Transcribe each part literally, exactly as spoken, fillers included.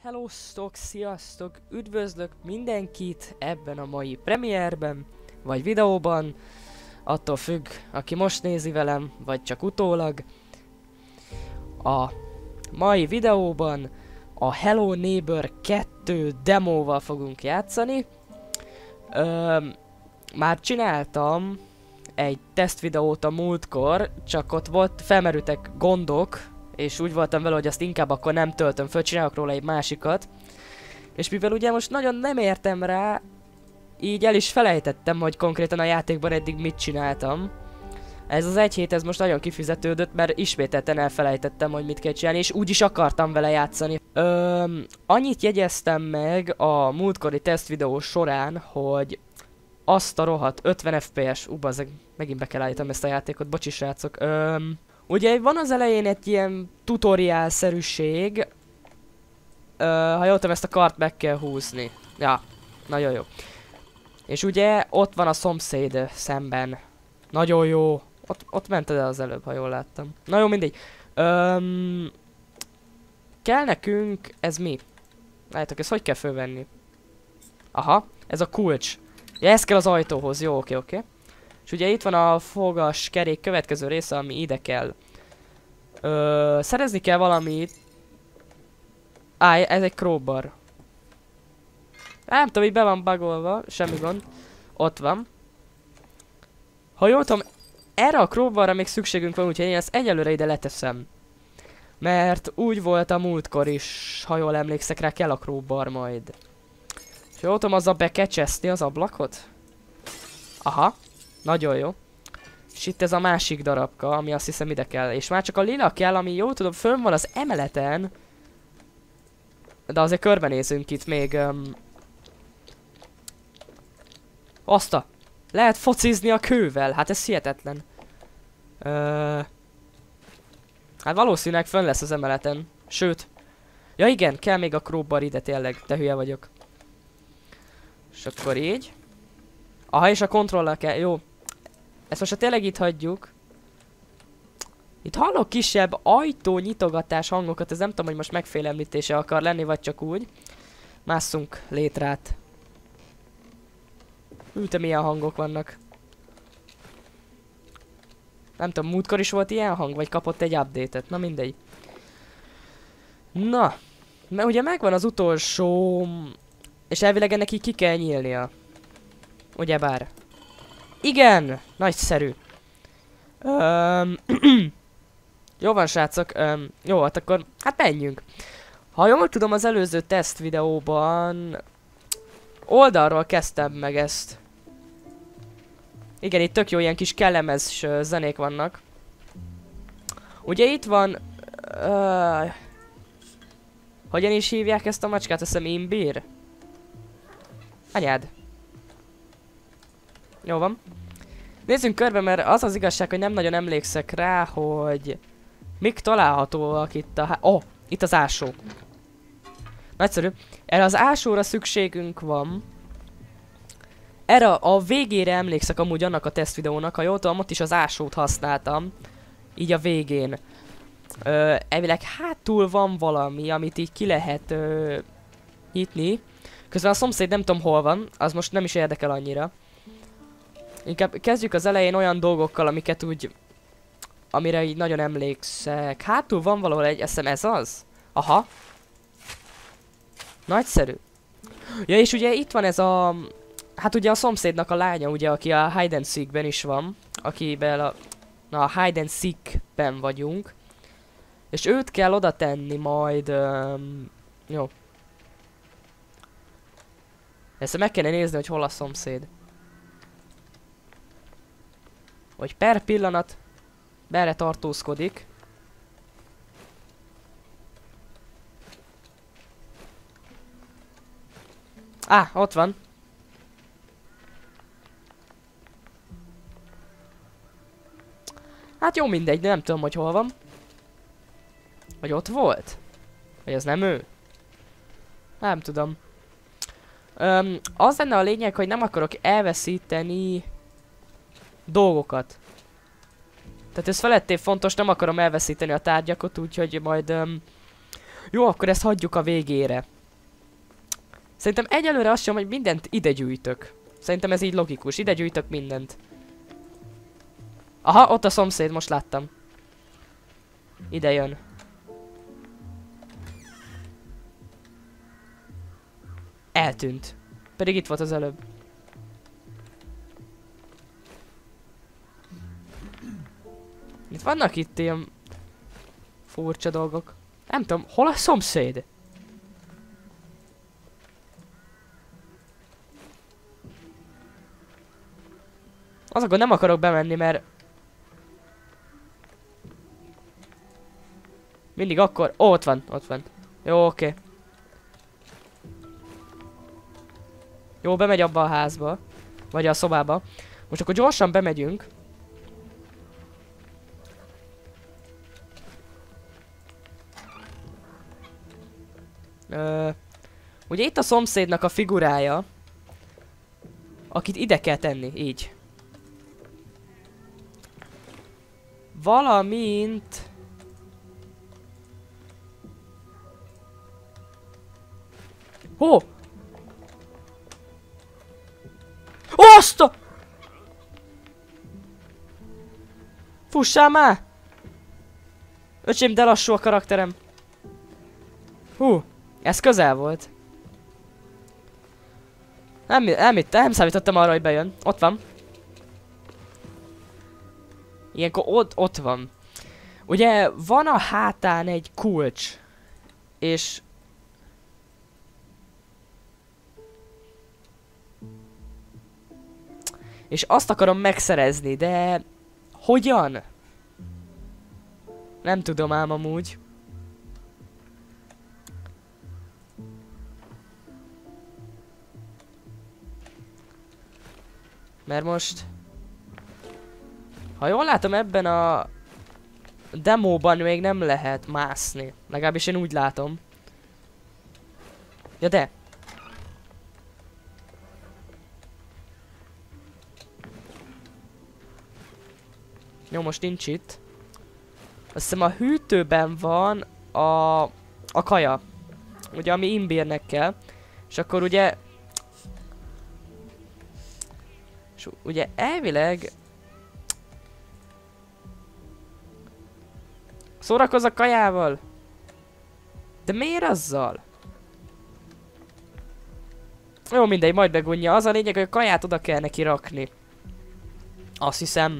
Hellóztok, sziasztok, üdvözlök mindenkit ebben a mai premierben, vagy videóban, attól függ, aki most nézi velem, vagy csak utólag. A mai videóban a Hello Neighbor kettő demóval fogunk játszani. Öm, már csináltam egy tesztvideót a múltkor, csak ott volt, felmerültek gondok, és úgy voltam vele, hogy azt inkább akkor nem töltöm föl, csinálok róla egy másikat. És mivel ugye most nagyon nem értem rá, így el is felejtettem, hogy konkrétan a játékban eddig mit csináltam. Ez az egy hét, ez most nagyon kifizetődött, mert ismételten elfelejtettem, hogy mit kell csinálni, és úgy is akartam vele játszani. Öm, annyit jegyeztem meg a múltkori tesztvideó során, hogy azt a rohadt ötven ef pé es, ú, bazzeg, megint be kell állítanom ezt a játékot, bocsi srácok. Öm, Ugye van az elején egy ilyen tutoriál-szerűség. Ö, ha jól tudom, ezt a kart meg kell húzni. Ja, nagyon jó. És ugye ott van a szomszéd szemben. Nagyon jó. Ott, ott ment el az előbb, ha jól láttam. Na jó, mindegy. Öm, kell nekünk... Ez mi? Látjátok, ezt hogy kell fölvenni? Aha, ez a kulcs. Ja, ez kell az ajtóhoz. Jó, oké, oké. És ugye itt van a fogas kerék következő része, ami ide kell. Ö, szerezni kell valamit. Á, ez egy crowbar. Nem tudom, így be van bugolva, semmi gond. Ott van. Ha jól tudom, erre a crowbarra még szükségünk van, úgyhogy én ezt egyelőre ide leteszem. Mert úgy volt a múltkor is, ha jól emlékszek rá, kell a crowbar majd. És jól tudom, azzal be kell cseszni az ablakot? Aha. Nagyon jó. És itt ez a másik darabka, ami azt hiszem ide kell. És már csak a lila kell, ami jól tudom, fönn van az emeleten. De azért körbenézünk itt még. Um... Azta! Lehet focizni a kővel. Hát ez hihetetlen. Uh... Hát valószínűleg fönn lesz az emeleten. Sőt. Ja igen, kell még a crowbar ide tényleg. De hülye vagyok. És akkor így. Aha, és a kontrollal kell. Jó. Ezt most ha tényleg itt hagyjuk. Itt hallok kisebb ajtó nyitogatás hangokat, ez nem tudom, hogy most megfélemlítése akar lenni, vagy csak úgy. Másszunk létrát. Hű, te milyen hangok vannak. Nem tudom, múltkor is volt ilyen hang, vagy kapott egy update-et, na mindegy. Na, mert ugye megvan az utolsó... És elvileg ennek így ki kell nyílnia. Ugyebár. Igen! Nagyszerű. Öm, jó van, srácok. Öm, jó, hát akkor... Hát menjünk. Ha jól tudom, az előző teszt videóban... Oldalról kezdtem meg ezt. Igen, itt tök jó ilyen kis kellemes zenék vannak. Ugye itt van... Uh, hogyan is hívják ezt a macskát? Azt hiszem imbír? Anyád. Jó van. Nézzünk körbe, mert az az igazság, hogy nem nagyon emlékszek rá, hogy mik találhatóak itt a... Ó, oh, itt az ásó. Nagyszerű. Erre az ásóra szükségünk van. Erre a végére emlékszek amúgy annak a tesztvideónak, ha jól tudom, ott is az ásót használtam. Így a végén. Ö, elvileg hátul van valami, amit így ki lehet ö, nyitni. Közben a szomszéd nem tudom hol van, az most nem is érdekel annyira. Inkább kezdjük az elején olyan dolgokkal, amiket úgy... Amire így nagyon emlékszek. Hátul van valahol egy... Eszem ez az? Aha. Nagyszerű. Ja, és ugye itt van ez a... Hát ugye a szomszédnak a lánya, ugye, aki a Hide and Seek-ben is van. Akiben a... Na, a Hide and Seek-ben vagyunk. És őt kell oda tenni majd... Um... Jó. Ezt meg kellene nézni, hogy hol a szomszéd. Hogy per pillanat berre tartózkodik. Á, ott van. Hát jó, mindegy, de nem tudom, hogy hol van. Vagy ott volt? Vagy az nem ő? Nem tudom. Öm, az lenne a lényeg, hogy nem akarok elveszíteni dolgokat. Tehát ez felettébb fontos, nem akarom elveszíteni a tárgyakat, úgyhogy majd... Um, jó, akkor ezt hagyjuk a végére. Szerintem egyelőre azt sem, hogy mindent ide gyűjtök. Szerintem ez így logikus. Ide gyűjtök mindent. Aha, ott a szomszéd, most láttam. Ide jön. Eltűnt. Pedig itt volt az előbb. Itt vannak itt ilyen furcsa dolgok. Nem tudom, hol a szomszéd? Az akkor nem akarok bemenni, mert mindig akkor... Ó, ott van, ott van. Jó, oké. Jó, bemegy abba a házba. Vagy a szobába. Most akkor gyorsan bemegyünk. Ö, ugye itt a szomszédnak a figurája. Akit ide kell tenni, így. Valamint... Hó! Oh! Azt a... Fussál már! Öcsém, de lassú a karakterem. Hú, ez közel volt. Nem, nem, nem számítottam arra, hogy bejön. Ott van. Ilyenkor ott, ott van. Ugye van a hátán egy kulcs. És... És azt akarom megszerezni, de... Hogyan? Nem tudom ám amúgy. Mert most... Ha jól látom, ebben a... demóban még nem lehet mászni. Legalábbis én úgy látom. Ja de... Jó, most nincs itt. Azt hiszem a hűtőben van a... a kaja. Ugye, ami imbírnek kell. És akkor ugye... És ugye elvileg... Szórakozz a kajával! De miért azzal? Jó, mindegy, majd megunja. Az a lényeg, hogy a kaját oda kell neki rakni. Azt hiszem.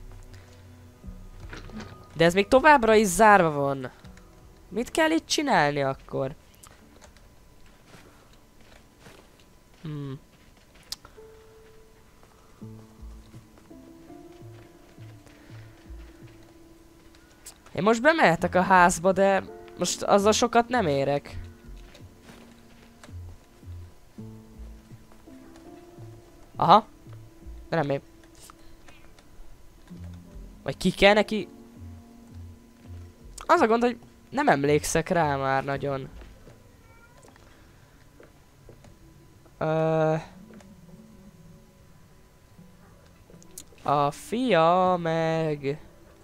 De ez még továbbra is zárva van. Mit kell itt csinálni akkor? Hmm. Én most bemehetek a házba, de most azzal sokat nem érek. Aha. De nem épp. Vagy ki kell neki... Az a gond, hogy nem emlékszek rá már nagyon. Ö... A fia meg...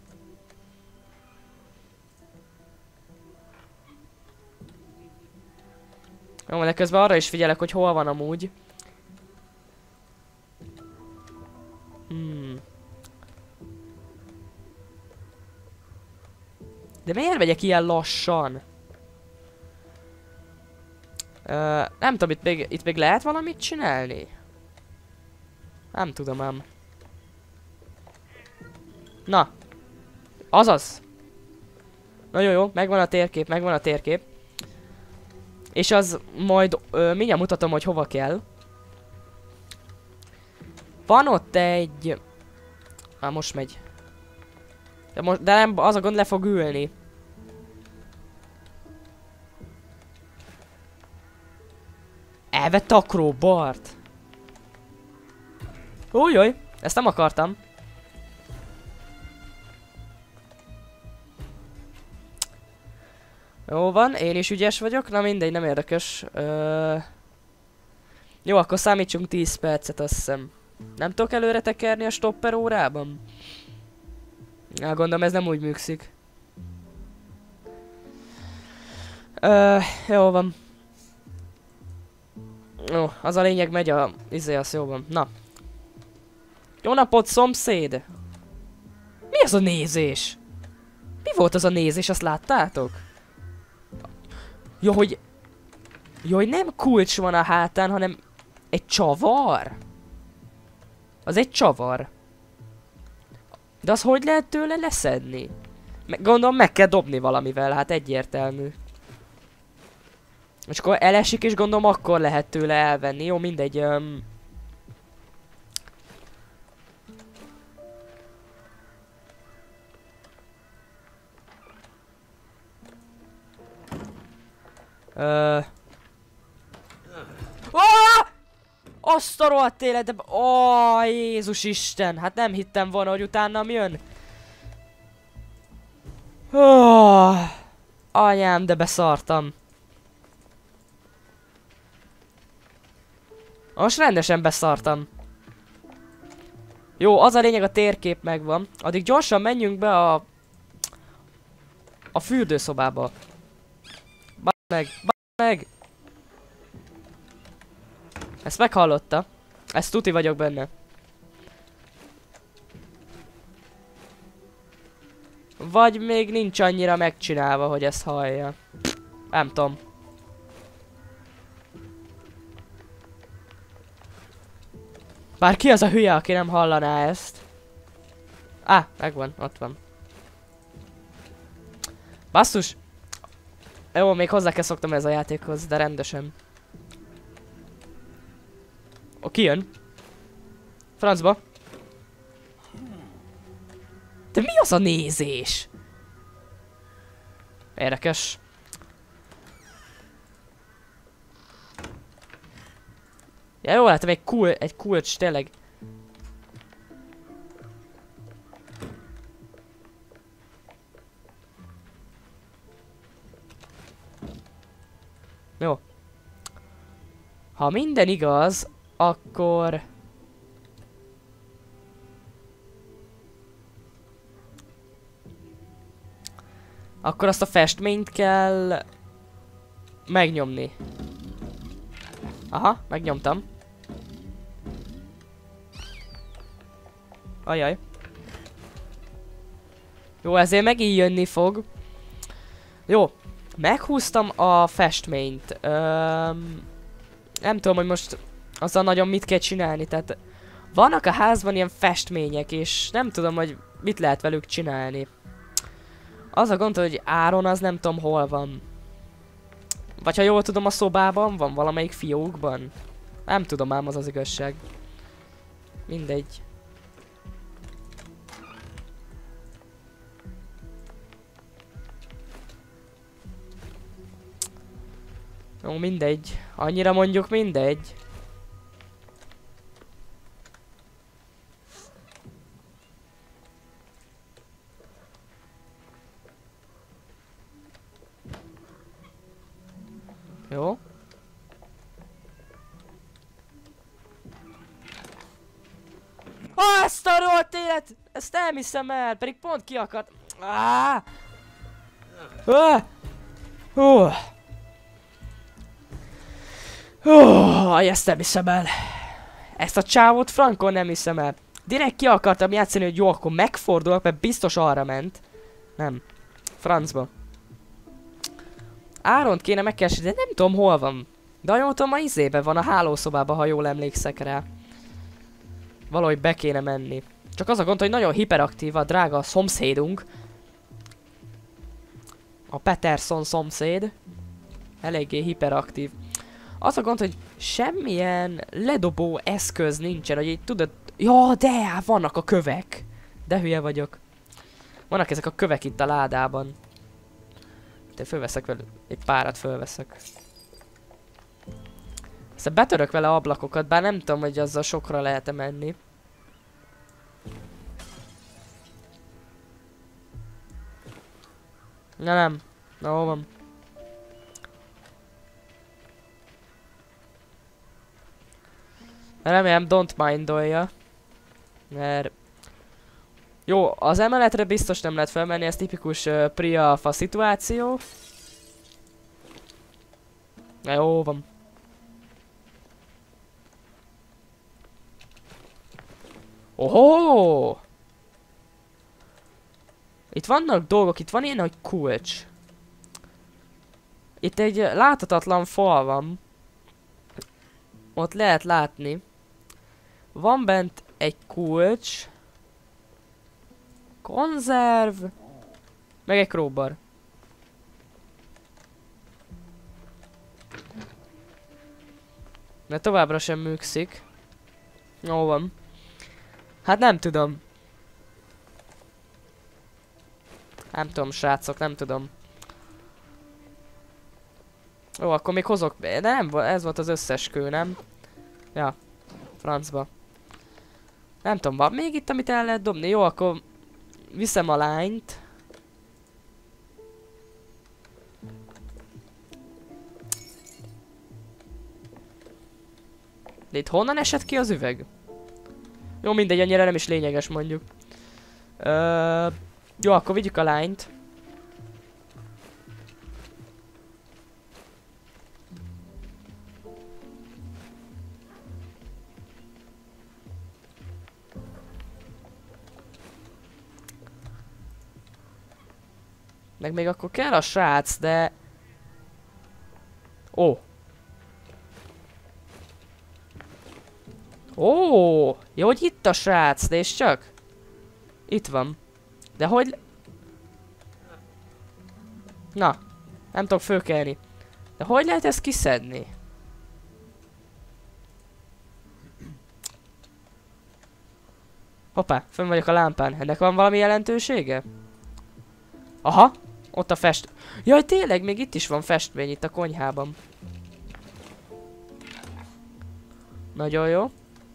Jó, de közben arra is figyelek, hogy hol van amúgy. Hmm. De miért megyek ilyen lassan? Ö, nem tudom, itt még, itt még lehet valamit csinálni? Nem tudom ám. Na. Azaz. Nagyon jó, megvan a térkép, megvan a térkép. És az majd ö, mindjárt mutatom, hogy hova kell. Van ott egy... Á, most megy. De, most, de nem, az a gond, le fog ülni. Elvette a crowbart. Újjaj, ezt nem akartam. Jó van, én is ügyes vagyok, na mindegy, nem érdekes. Ö... Jó, akkor számítsunk tíz percet, azt hiszem. Nem tudok előre tekerni a stopper órában? Na, gondolom ez nem úgy működik. Ö, jó van. Jó, az a lényeg, megy a... izé, az jó van. Na. Jó napot, szomszéd! Mi az a nézés? Mi volt az a nézés, azt láttátok? Jó, hogy... Jó, hogy nem kulcs van a hátán, hanem... egy csavar? Az egy csavar. De az hogy lehet tőle leszedni? Me gondolom meg kell dobni valamivel, hát egyértelmű. És akkor elesik, és gondolom akkor lehet tőle elvenni. Jó, mindegy. Um... Ö... Ah! Azt a rohadt életbe... Ó, Jézus Isten! Hát nem hittem volna, hogy utánam jön. Oh, anyám, de beszartam. Most rendesen beszartam. Jó, az a lényeg, a térkép megvan. Addig gyorsan menjünk be a... a fürdőszobába. Basz meg, basz meg! Ezt meghallotta. Ezt tuti vagyok benne. Vagy még nincs annyira megcsinálva, hogy ezt hallja. Nem tudom. Bár ki az a hülye, aki nem hallaná ezt? Á, ah, megvan, ott van. Basszus! Jó, még hozzá kell szoktam ez a játékhoz, de rendesen. Ó, ki jön? Francba. De mi az a nézés? Érdekes. Ja, jó, látom, egy, kul egy kulcs, tényleg. Jó. Ha minden igaz, akkor... Akkor azt a festményt kell... megnyomni. Aha, megnyomtam. Ajaj. Jó, ezért megint jönni fog. Jó, meghúztam a festményt. Öm, nem tudom, hogy most azzal nagyon mit kell csinálni, tehát... Vannak a házban ilyen festmények, és nem tudom, hogy mit lehet velük csinálni. Az a gond, hogy Áron az nem tudom hol van. Vagy ha jól tudom, a szobában van, valamelyik fiókban. Nem tudom ám, az az igazság. Mindegy. Jó, mindegy. Annyira mondjuk mindegy. Jó. Ah, ezt a rohadt élet! Ezt nem hiszem el, pedig pont ki akart. Ah! Ah! Oh! Oh, ezt nem hiszem el. Ezt a csávót frankon nem hiszem el. Direkt ki akartam játszani, hogy jó, akkor megfordulok, mert biztos arra ment. Nem. Francba. Áront kéne megkeresni, de nem tudom hol van. De jól tudom, a izébe van, a hálószobában, ha jól emlékszek rá. Valahogy be kéne menni. Csak az a gond, hogy nagyon hiperaktív a drága szomszédunk. A Peterson szomszéd. Eléggé hiperaktív. Az a gond, hogy semmilyen ledobó eszköz nincsen, hogy így tudod... Ja, de vannak a kövek. De hülye vagyok. Vannak ezek a kövek itt a ládában. Te fölveszek vele, egy párat fölveszek. Aztán betörök vele ablakokat, bár nem tudom, hogy azzal sokra lehet-e menni. Na nem. Na hol van? Remélem don't mindolja. Mert... Jó, az emeletre biztos nem lehet felmenni, ez tipikus uh, pre-alpha szituáció. Na jó van. Ohó! Itt vannak dolgok, itt van ilyen nagy kulcs. Itt egy láthatatlan fal van. Ott lehet látni. Van bent egy kulcs. Konzerv. Meg egy crowbar. De továbbra sem működik. Jó van. Hát nem tudom. Nem tudom, srácok, nem tudom. Jó, akkor még hozok... De nem, ez volt az összes kő, nem? Ja, francba. Nem tudom, van még itt, amit el lehet dobni? Jó, akkor viszem a lányt. De itt honnan esett ki az üveg? Jó, mindegy, annyira nem is lényeges, mondjuk. Ö, jó, akkor vigyük a lányt. Meg még akkor kell a srác, de... Ó. Ó, jó, hogy itt a srác, de és csak? Itt van. De hogy... Na, nem tudok fölkelni. De hogy lehet ezt kiszedni? Hoppá, fönn vagyok a lámpán. Ennek van valami jelentősége? Aha, ott a fest... Jaj, tényleg, még itt is van festmény, itt a konyhában. Nagyon jó.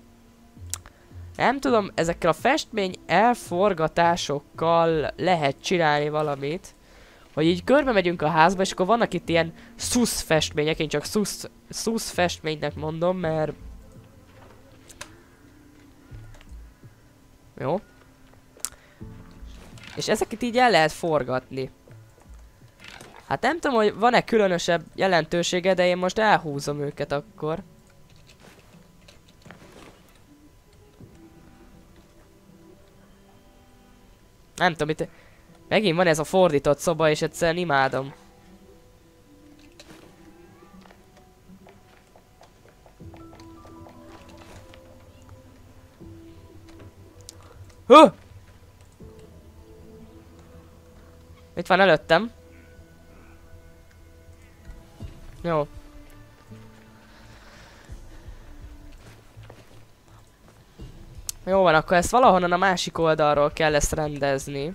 Nem tudom, ezekkel a festmény elforgatásokkal lehet csinálni valamit. Hogy így körbe megyünk a házba, és akkor vannak itt ilyen szusz festmények, én csak szusz, szusz festménynek mondom, mert... Jó. És ezeket így el lehet forgatni. Hát nem tudom, hogy van-e különösebb jelentősége, de én most elhúzom őket akkor. Nem tudom, itt... Megint van ez a fordított szoba, és egyszerűen imádom. Hú! Itt van előttem. Jó. Jó van, akkor ezt valahonnan a másik oldalról kell ezt rendezni.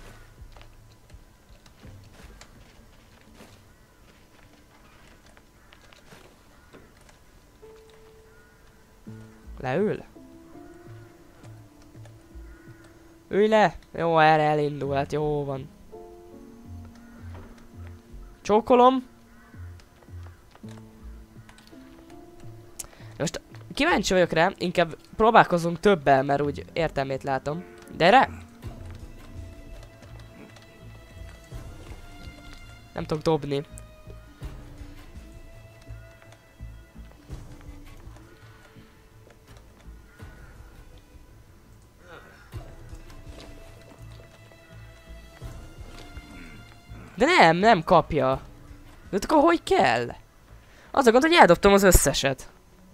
Leül? Ülj le! Jó, erre elindul, hát jó van. Csókolom. Most kíváncsi vagyok rá, inkább próbálkozunk többel, mert úgy értelmét látom. Gyere! Nem tudok dobni. De nem, nem kapja. De akkor hogy kell? Az a gond, hogy eldobtam az összeset.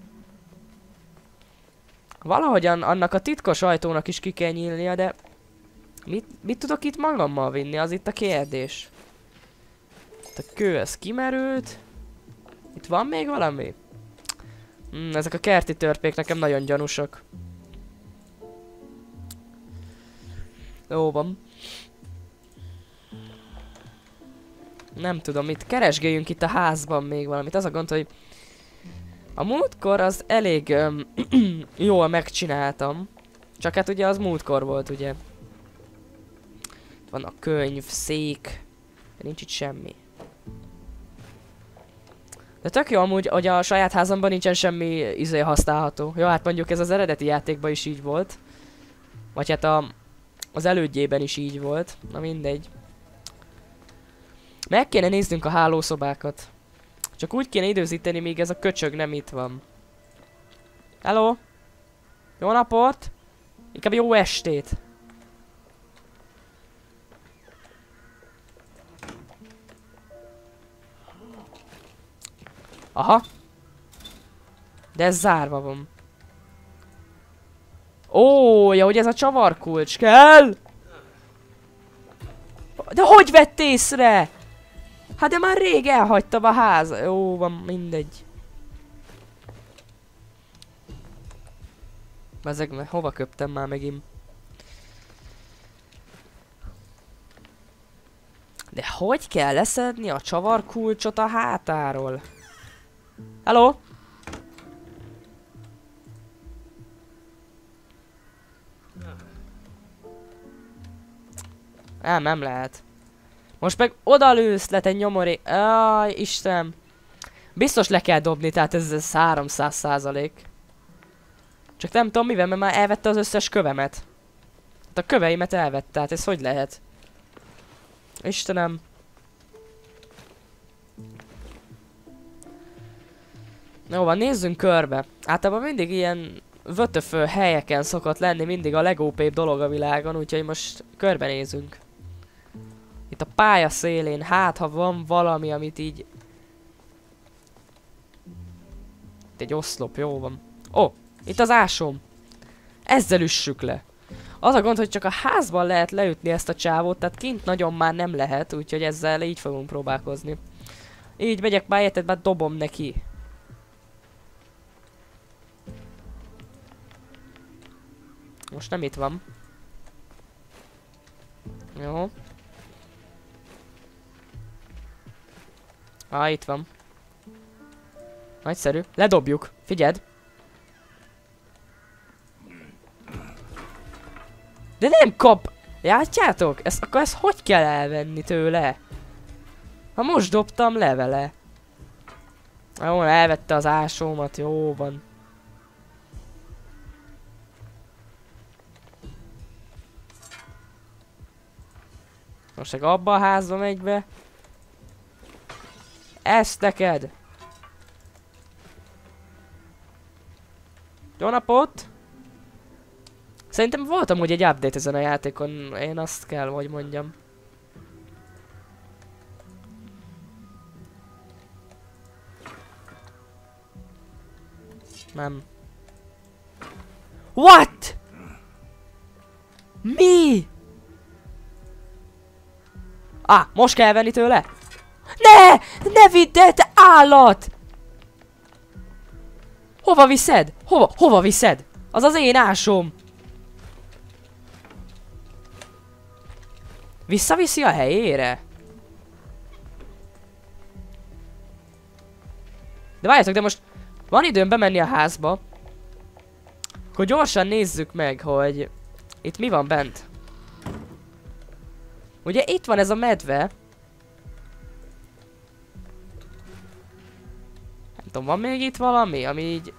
Valahogyan annak a titkos ajtónak is ki kell nyílnia, de... Mit, mit tudok itt magammal vinni? Az itt a kérdés. Itt a kő, ez kimerült. Itt van még valami? Hmm, ezek a kerti törpék nekem nagyon gyanúsak. Jó van. Nem tudom, itt keresgéljünk itt a házban még valamit. Az a gond, hogy a múltkor az elég um, jól megcsináltam. Csak hát ugye az múltkor volt, ugye. Van a könyv, szék. De nincs itt semmi. De tök jó amúgy, hogy a saját házamban nincsen semmi izé használható. Jó, hát mondjuk ez az eredeti játékban is így volt. Vagy hát a, az elődjében is így volt. Na mindegy. Meg kéne néznünk a hálószobákat. Csak úgy kéne időzíteni, míg ez a köcsög nem itt van. Hello? Jó napot? Inkább jó estét. Aha. De ez zárva van. Ó, ja, hogy ez a csavarkulcs kell! De hogy vett észre? Hát de már rég elhagytam a ház. Jó, van, mindegy. Ezek, hova köptem már megint? De hogy kell leszedni a csavarkulcsot a hátáról? Hello? Nem, nem lehet. Most meg odalősz le, te nyomori. Áj, Istenem. Biztos le kell dobni, tehát ez, ez háromszáz százalék. Csak nem tudom mivel, mert már elvette az összes kövemet. Hát a köveimet elvette, tehát ez hogy lehet? Istenem. Jó van, nézzünk körbe. Általában mindig ilyen vötöfő helyeken szokott lenni mindig a legópébb dolog a világon, úgyhogy most körbenézünk. Itt a pálya szélén, hát ha van valami, amit így... Itt egy oszlop, jó van. Ó, oh, itt az ásom. Ezzel üssük le. Az a gond, hogy csak a házban lehet leütni ezt a csávót, tehát kint nagyon már nem lehet, úgyhogy ezzel így fogunk próbálkozni. Így megyek már, érted, már dobom neki. Most nem itt van. Jó. Ah, itt van. Nagyszerű. Ledobjuk. Figyeld. De nem kap! Látjátok? Ezt, akkor ezt hogy kell elvenni tőle? Ha most dobtam le vele. Jó, elvette az ásómat, jó van. Most meg abba a házba megy be. Ezt neked! Jó napot! Szerintem volt amúgy egy update ezen a játékon, én azt kell, hogy mondjam. Nem. What? Mi? Ah, most kell venni tőle? Ne! Ne vidd el, te állat! Hova viszed? Hova? Hova viszed? Az az én ásom! Visszaviszi a helyére? De várjátok, de most van időm bemenni a házba. Akkor gyorsan nézzük meg, hogy itt mi van bent. Ugye itt van ez a medve. Nem tudom, van még itt valami, ami így...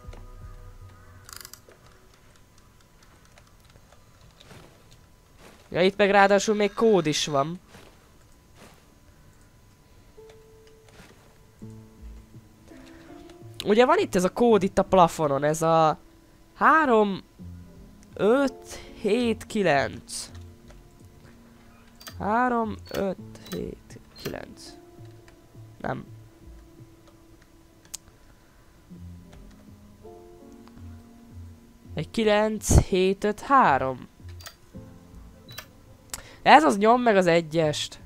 Ja, itt meg ráadásul még kód is van. Ugye van itt ez a kód itt a plafonon, ez a... három... öt... hét... kilenc. három... öt... hét... kilenc. Nem. Egy kilenc... hét... öt... három. Ez az nyom meg az egyest.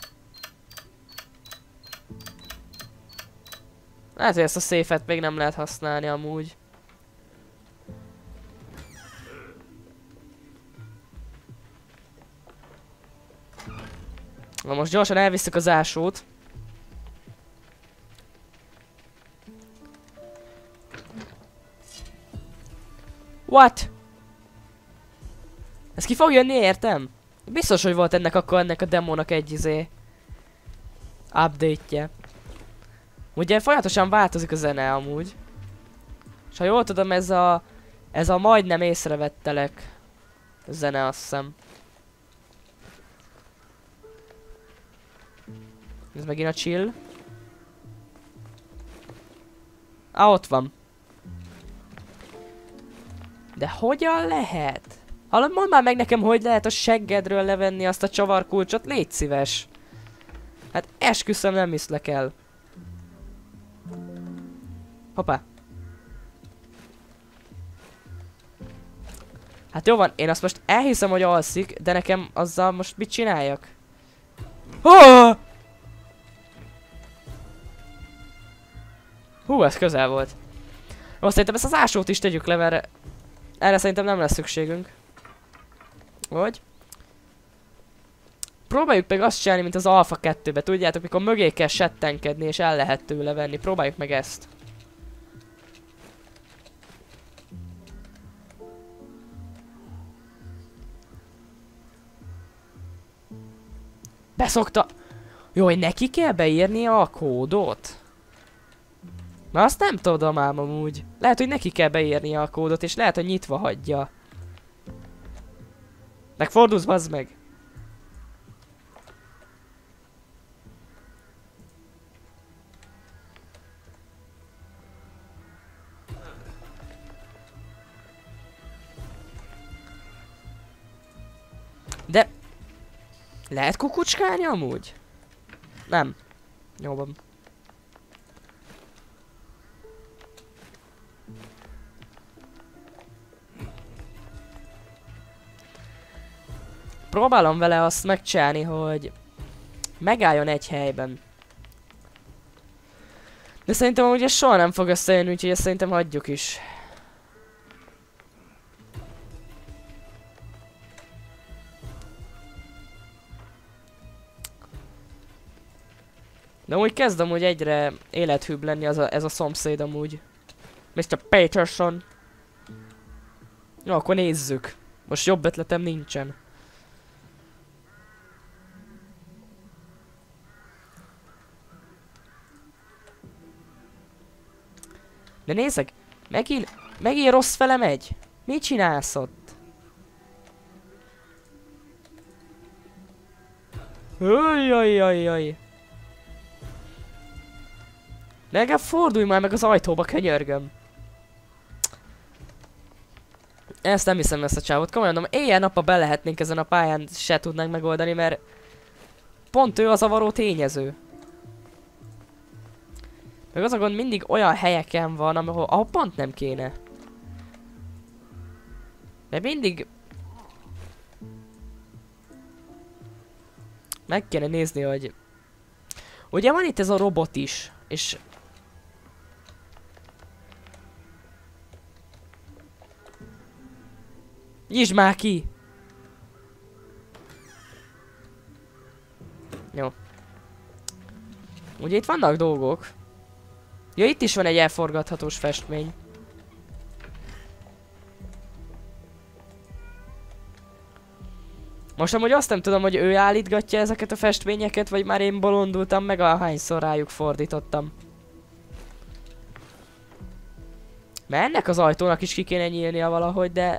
Lehet, hogy ezt a széfet még nem lehet használni amúgy. Na most gyorsan elviszük az ásót. What? Ez ki fog jönni, értem? Biztos, hogy volt ennek akkor ennek a demónak egy izé... update-je. Ugye folyamatosan változik a zene amúgy. És ha jól tudom, ez a... ez a majdnem észrevettelek zene, azt hiszem. Ez megint a chill. Á, ott van. De hogyan lehet? Hallod, mondd már meg nekem, hogy lehet a seggedről levenni azt a csavarkulcsot, légy szíves. Hát esküszöm, nem hiszlek el. Hoppá. Hát jó van, én azt most elhiszem, hogy alszik, de nekem azzal most mit csináljak? Oh! Hú, ez közel volt. Most szerintem ezt az ásót is tegyük le, mert erre szerintem nem lesz szükségünk. Vagy? Próbáljuk meg azt csinálni, mint az Alpha kettőbe, tudjátok, mikor mögé kell settenkedni és el lehet tőle venni. Próbáljuk meg ezt. Beszokta! Jó, hogy neki kell beírnia a kódot? Na azt nem tudom ám amúgy. Lehet, hogy neki kell beírnia a kódot, és lehet, hogy nyitva hagyja. Megfordulsz, bazd meg! De... Lehet kukucskálni amúgy? Nem. Jó van. Próbálom vele azt megcsinálni, hogy megálljon egy helyben. De szerintem ugye soha nem fog összejönni, úgyhogy ezt szerintem hagyjuk is. De úgy kezd amúgy egyre élethűbb lenni az a, ez a szomszéd amúgy. miszter Peterson. Jó, akkor nézzük. Most jobb ötletem nincsen. De nézzek, megint, megint rossz fele megy. Mit csinálsz ott? Jajjajjajjaj. Legalább fordulj már meg az ajtóba, könyörgöm. Ezt nem hiszem, ezt a csávot. Komolyan mondom, éjjel-nappal be lehetnénk ezen a pályán, se tudnánk megoldani, mert pont ő a zavaró tényező. Meg az a gond, mindig olyan helyeken van, ahol, ahol pont nem kéne. De mindig... Meg kéne nézni, hogy... Ugye van itt ez a robot is, és... Nyisd már ki! Jó. Ugye itt vannak dolgok. Ja, itt is van egy elforgathatós festmény. Most amúgy azt nem tudom, hogy ő állítgatja ezeket a festményeket, vagy már én bolondultam meg, ahányszor rájuk fordítottam. Mert ennek az ajtónak is ki kéne nyílnia valahogy, de...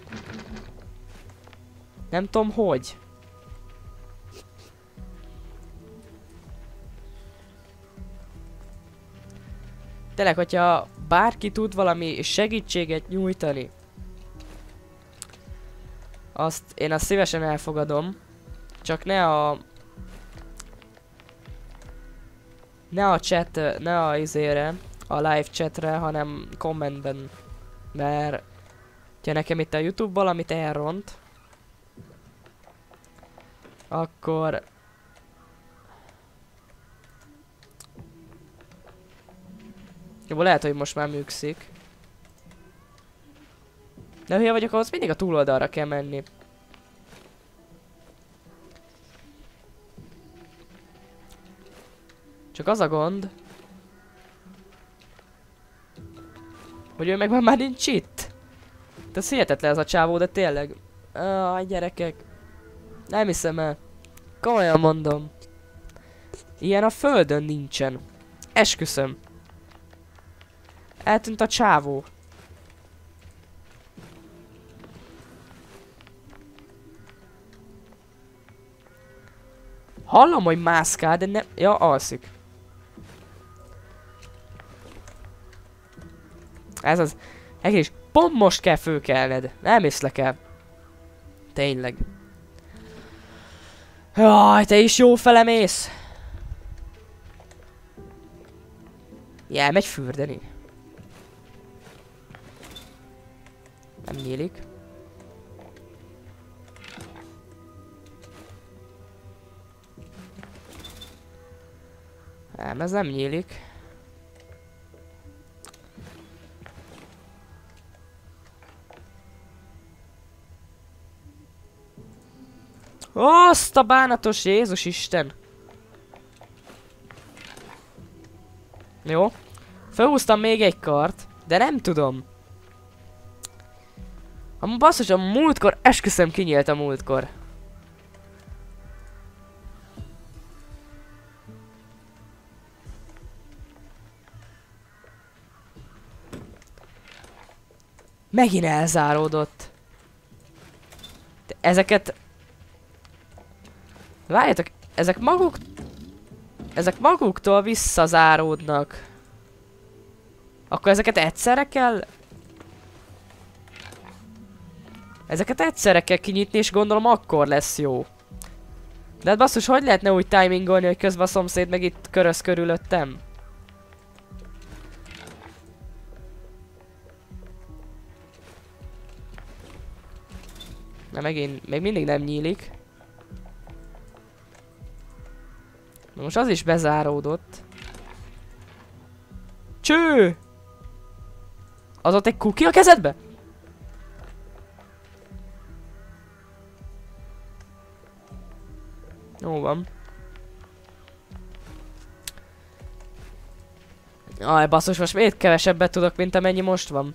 Nem tudom, hogy. Tényleg, hogyha bárki tud valami segítséget nyújtani, azt én azt szívesen elfogadom. Csak ne a... Ne a chat, ne a izére, a live chatre, hanem kommentben. Mert... Ha nekem itt a YouTube valamit elront, akkor... Jó, lehet, hogy most már működik. De hülye vagyok, ahhoz mindig a túloldalra kell menni. Csak az a gond, hogy ő meg már, már nincs itt. Ez hihetetlen ez a csávó, de tényleg. Ah, gyerekek. Nem hiszem el. Komolyan mondom. Ilyen a földön nincsen. Esküszöm. Eltűnt a csávó. Hallom, hogy mászkál, de nem... Ja, alszik. Ez az... Egész pont most kell fölkelned. Nem észlek el. Tényleg. Jaj, te is jó fele mész! Ja, elmegy fürdeni. Nem nyílik. Nem, ez nem nyílik. Azt a bánatos Jézus Isten! Jó. Felhúztam még egy kart, de nem tudom. A basszus, a múltkor, esküszöm, kinyílt a múltkor. Megint elzáródott. De ezeket... Várjátok, ezek maguk... Ezek maguktól visszazáródnak. Akkor ezeket egyszerre kell... Ezeket egyszerre kell kinyitni, és gondolom akkor lesz jó. De hát basszus, hogy lehetne úgy timingolni, hogy közben a szomszéd meg itt köröz körülöttem? Na megint, még mindig nem nyílik. Na most az is bezáródott. Cső! Az ott egy cookie a kezedbe? Jó van. Aj, basszus, most miért kevesebbet tudok, mint amennyi most van?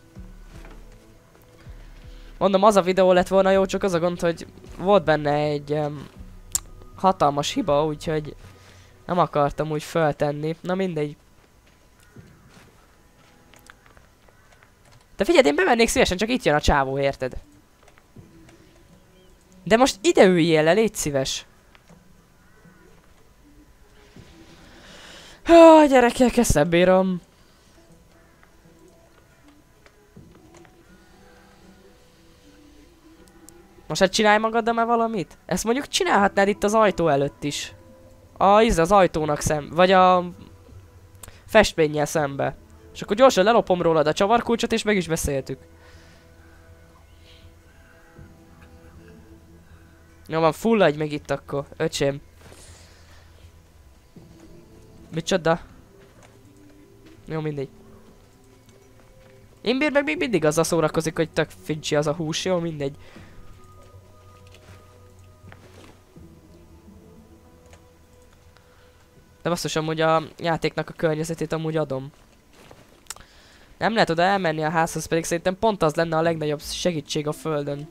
Mondom, az a videó lett volna jó, csak az a gond, hogy volt benne egy um, hatalmas hiba, úgyhogy nem akartam úgy föltenni. Na mindegy. De figyelj, én bemennék szívesen, csak itt jön a csávó, érted? De most ide üljél le, légy szíves. Há, gyerekek, ezt nem bírom. Most hát csinálj magaddal már valamit? Ezt mondjuk csinálhatnád itt az ajtó előtt is. A, íz az ajtónak szem, vagy a festménnyel szembe. És akkor gyorsan lelopom rólad a csavarkulcsot, és meg is beszéltük. Jó van, fulladj meg itt akkor, öcsém. Micsoda? Jó, mindegy. Imbír meg még mindig azzal szórakozik, hogy tök fincsi az a hús, jó, mindegy. De basszus, amúgy a játéknak a környezetét amúgy adom. Nem lehet oda elmenni a házhoz, pedig szerintem pont az lenne a legnagyobb segítség a földön.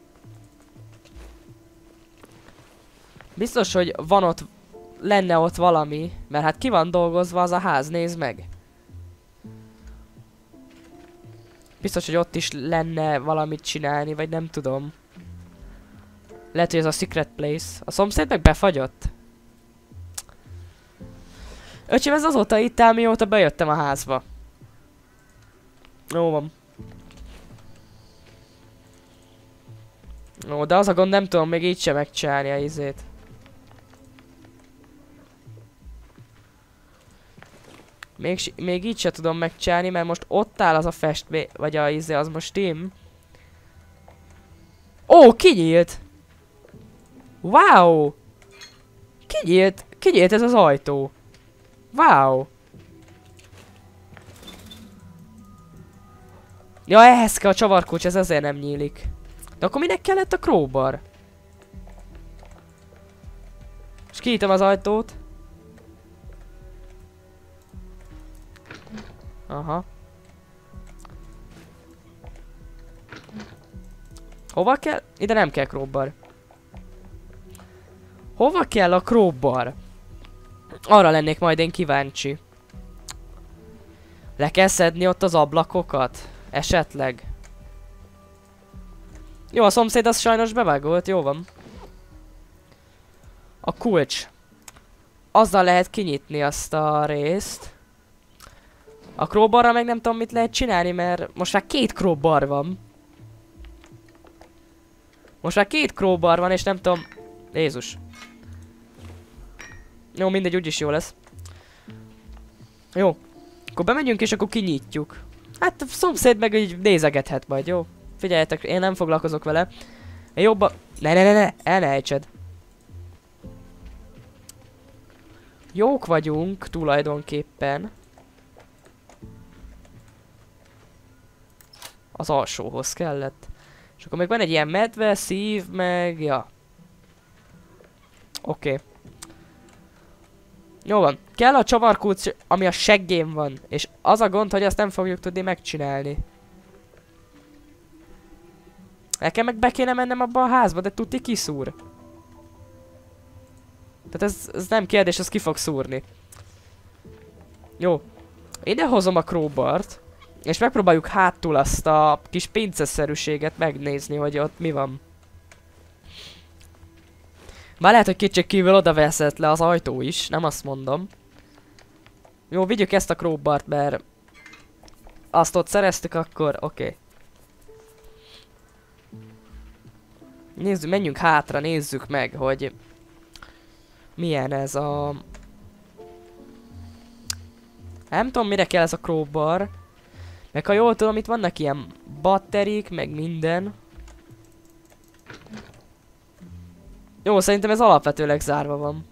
Biztos, hogy van ott, lenne ott valami, mert hát ki van dolgozva az a ház, nézd meg. Biztos, hogy ott is lenne valamit csinálni, vagy nem tudom. Lehet, hogy ez a secret place. A szomszéd meg befagyott. Öcsém, ez azóta itt áll, mióta bejöttem a házba. Jó van. Ó, de az a gond, nem tudom még így sem megcsinálni a izét. Még, még így sem tudom megcsinálni, mert most ott áll az a festmény, vagy a izé, az most Tim. Ó, kinyílt! Wow! Kinyílt, kinyílt ez az ajtó. Wow! Ja, ehhez kell a csavarkulcs, ez azért nem nyílik. De akkor minek kellett a crowbar? És kinyitom az ajtót. Aha. Hova kell? Ide nem kell crowbar. Hova kell a crowbar? Arra lennék majd én kíváncsi. Le kell szedni ott az ablakokat? Esetleg. Jó, a szomszéd az sajnos bevágolt, jó van. A kulcs. Azzal lehet kinyitni azt a részt. A crowbarra meg nem tudom mit lehet csinálni, mert most már két crowbar van. Most már két crowbar van, és nem tudom... Jézus. Jó, mindegy, úgyis jó lesz. Jó. Akkor bemegyünk, és akkor kinyitjuk. Hát a szomszéd meg így nézegethet majd, jó? Figyeljetek, én nem foglalkozok vele. Én jobban... Ne, ne, ne, ne, el ne ejtsed. Jók vagyunk, tulajdonképpen. Az alsóhoz kellett. És akkor még van egy ilyen medve, szív, meg... Ja. Oké. Okay. Jó van. Kell a csavarkulcs, ami a seggén van. És az a gond, hogy ezt nem fogjuk tudni megcsinálni. Nekem meg be kéne mennem abba a házba, de tuti kiszúr. Tehát ez, ez nem kérdés, ez ki fog szúrni. Jó. Ide hozom a crowbart. És megpróbáljuk hátul azt a kis pinceszerűséget megnézni, hogy ott mi van. Már lehet, hogy kétségkívül oda veszett le az ajtó is, nem azt mondom. Jó, vigyük ezt a crowbart, mert azt ott szereztük, akkor oké. Okay. Nézzük, menjünk hátra, nézzük meg, hogy milyen ez a... Nem tudom, mire kell ez a crowbar. Meg ha jól tudom, itt vannak ilyen batterik, meg minden. Jó, szerintem ez alapvetőleg zárva van.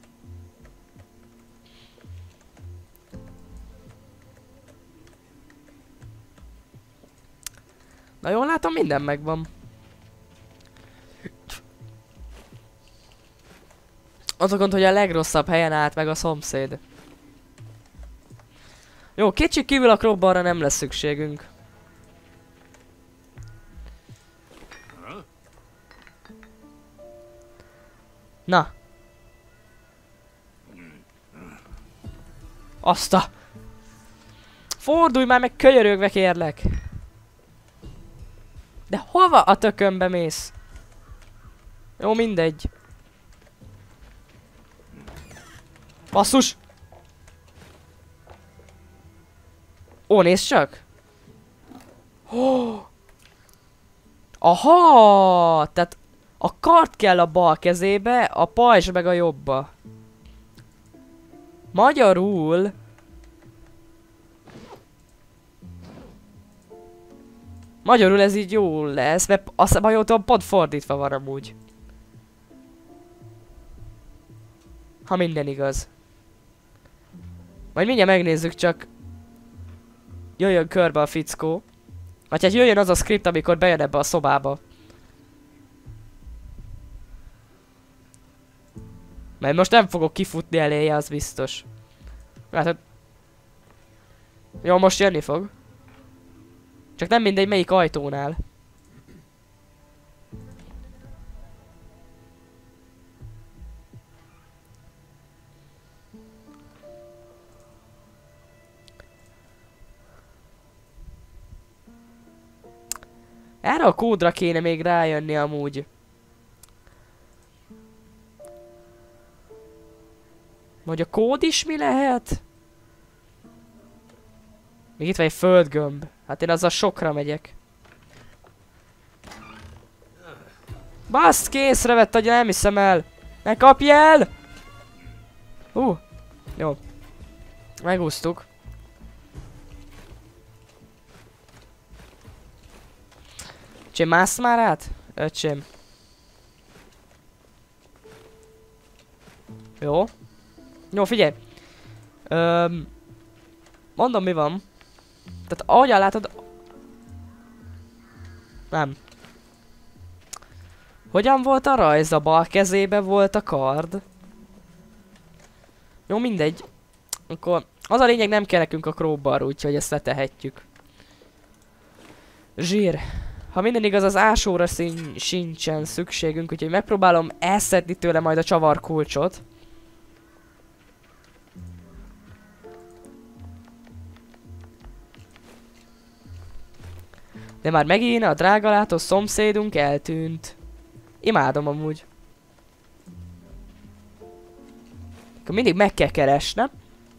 Na jól látom, minden megvan. Az a gond, hogy a legrosszabb helyen állt meg a szomszéd. Jó, kétség kívül a crowbarra nem lesz szükségünk. Na. Azt a... Fordulj már meg könyörögve, kérlek. De hova a tökönbe mész? Jó, mindegy. Basszus! Ó, nézd csak! Oh. Aha! Tehát a kard kell a bal kezébe, a pajzs meg a jobba. Magyarul... Magyarul ez így jó lesz, mert azt hiszem, ha jól tudom, pont fordítva van amúgy. Ha minden igaz. Majd mindjárt megnézzük, csak... Jöjjön körbe a fickó. Vagy hát jöjjön az a script, amikor bejön ebbe a szobába. Mert most nem fogok kifutni eléje, az biztos. Hát... Jó, most jönni fog. Csak nem mindegy, melyik ajtónál. Erre a kódra kéne még rájönni amúgy. Vagy a kód is mi lehet? Még itt van egy földgömb. Hát én azzal sokra megyek. Baszt, készre vett, hogy nem hiszem el. Ne kapj el! Hú. Uh, jó. Megúsztuk. Öcsém, mász már át? Öcsém. Jó. Jó, figyelj. Öm, mondom, mi van. Tehát ahogyan látod... Nem. Hogyan volt a rajz? A bal kezébe volt a kard. Jó, mindegy. Akkor az a lényeg, nem kell nekünk a crowbar, úgyhogy ezt letehetjük. Zsír. Ha minden igaz, az ásóra sincsen szükségünk, úgyhogy megpróbálom elszedni tőle majd a csavarkulcsot. De már megint a drágalátó szomszédunk eltűnt. Imádom amúgy. Akkor mindig meg kell keresnem.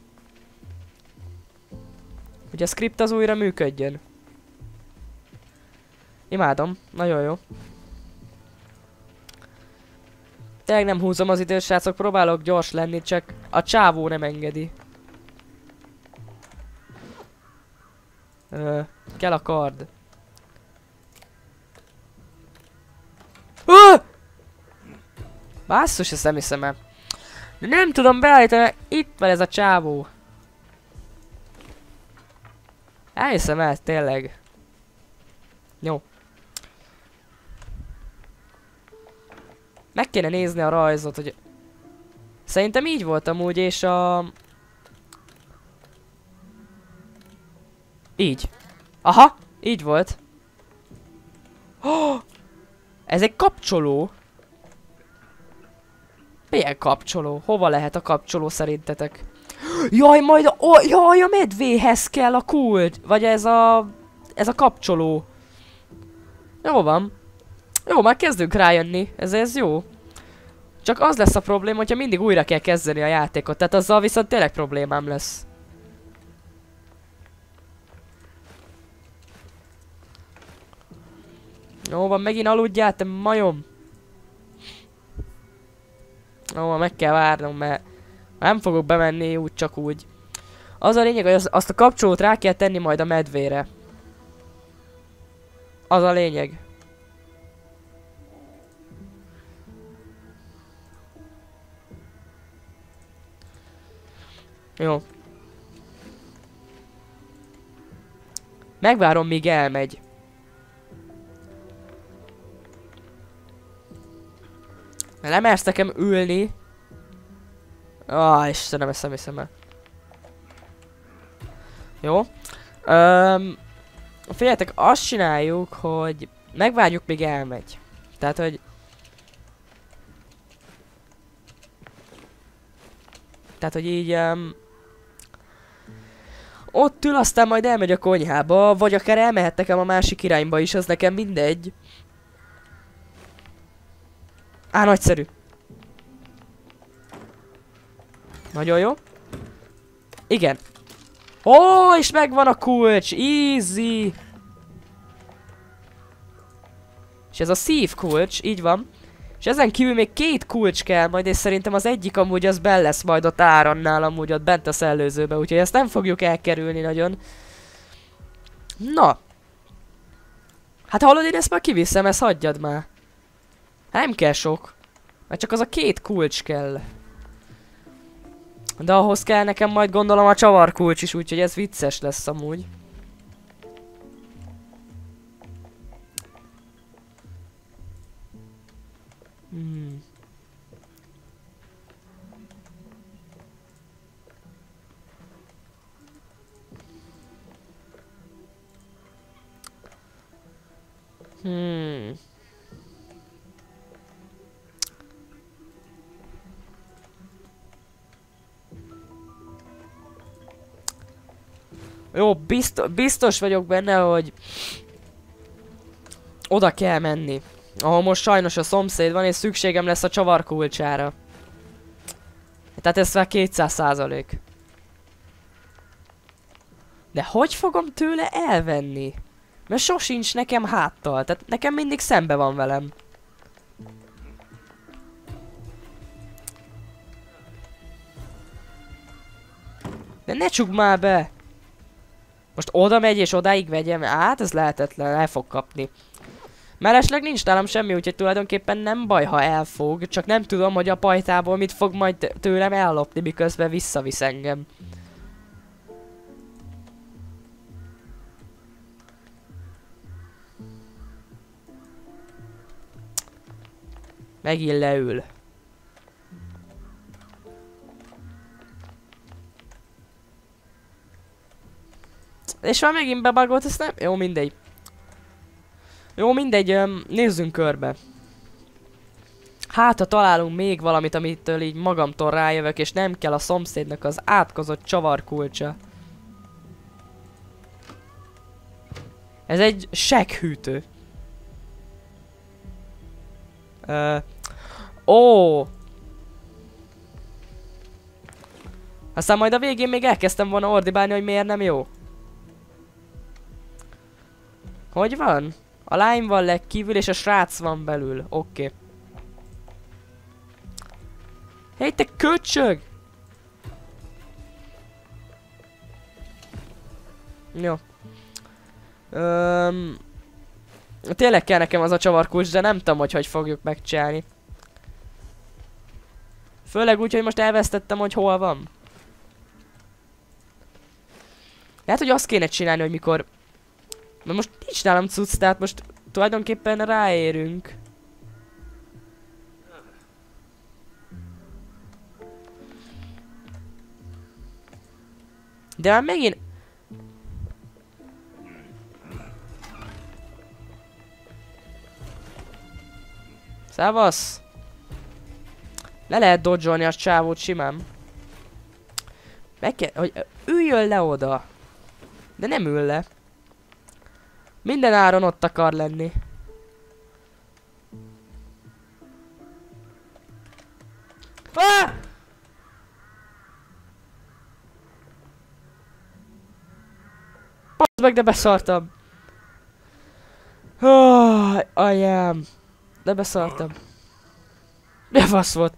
Hogy a script az újra működjön. Imádom, nagyon jó. Tényleg nem húzom az időt, srácok, próbálok gyors lenni, csak a csávó nem engedi. Ö, kell a kard. Ö! Basszus, ezt nem hiszem el. De nem tudom beállítani, itt van ez a csávó. Elhiszem el, tényleg. Jó. Meg kéne nézni a rajzot, hogy... Szerintem így volt amúgy, és a... Így. Aha, így volt. Oh, ez egy kapcsoló. Milyen kapcsoló? Hova lehet a kapcsoló szerintetek? Jaj, majd a... Oh, jaj, a medvéhez kell a kulcs. Vagy ez a... Ez a kapcsoló. Jó van. Jó, már kezdünk rájönni. Ez, ez jó. Csak az lesz a probléma, hogyha mindig újra kell kezdeni a játékot. Tehát azzal viszont tényleg problémám lesz. Jó van, megint aludjál, te majom. Jó van, meg kell várnom, mert nem fogok bemenni úgy csak úgy. Az a lényeg, hogy az, azt a kapcsolót rá kell tenni majd a medvére. Az a lényeg. Jó. Megvárom, míg elmegy. Nem mersz nekem ülni. Ah, Istenem, ezt nem hiszem el. Jó. Öm, figyeljetek, azt csináljuk, hogy megvárjuk, míg elmegy. Tehát, hogy... Tehát, hogy így... Um, ott ül, aztán majd elmegy a konyhába, vagy akár elmehet nekem a másik irányba is, az nekem mindegy. Á, nagyszerű. Nagyon jó. Igen. Ó, és megvan a kulcs, easy. És ez a szív kulcs, így van. És ezen kívül még két kulcs kell majd, és szerintem az egyik amúgy az benn lesz majd ott Áronnál, amúgy ott bent a szellőzőbe, úgyhogy ezt nem fogjuk elkerülni nagyon. Na. Hát hallod, én ezt már kiviszem, ezt hagyjad már. Nem kell sok. Mert csak az a két kulcs kell. De ahhoz kell nekem majd gondolom a csavarkulcs is, úgyhogy ez vicces lesz amúgy. Hmm. Hmm. Jó, biztos, biztos vagyok benne, hogy oda kell menni. Ahol most sajnos a szomszéd van, és szükségem lesz a csavarkulcsára. Tehát ez már kétszáz százalék. De hogy fogom tőle elvenni? Mert sosincs nekem háttal, tehát nekem mindig szembe van velem. De ne csukd már be! Most oda megy és odáig vegyem, hát ez lehetetlen, el fog kapni. Mellesleg nincs nálam semmi, úgyhogy tulajdonképpen nem baj, ha elfog, csak nem tudom, hogy a pajtából mit fog majd tőlem ellopni, miközben visszavisz engem. Megint leül. És már megint bebagolt, ezt nem? Jó, mindegy. Jó, mindegy, öm, nézzünk körbe. Hát, ha találunk még valamit, amitől így magamtól rájövök, és nem kell a szomszédnak az átkozott csavarkulcsa. Ez egy segghűtő. Ö... Ó! Aztán majd a végén még elkezdtem volna ordibálni, hogy miért nem jó. Hogy van? A lány van legkívül és a srác van belül. Oké. Okay. Hey, te köcsög! Jó. Öm... Tényleg kell nekem az a csavarkulcs, de nem tudom, hogy hogy fogjuk megcsinálni. Főleg úgy, hogy most elvesztettem, hogy hol van. Lehet, hogy azt kéne csinálni, hogy mikor... Mert most nincs nálam cucc, tehát most tulajdonképpen ráérünk. De már megint... Szevasz! Le lehet dodge-olni a csávót simán. Meg kell, hogy üljön le oda. De nem ül le. Minden áron ott akar lenni. Ah! Basz meg, de beszartam. Oh, anyám. De beszartam. De fasz volt.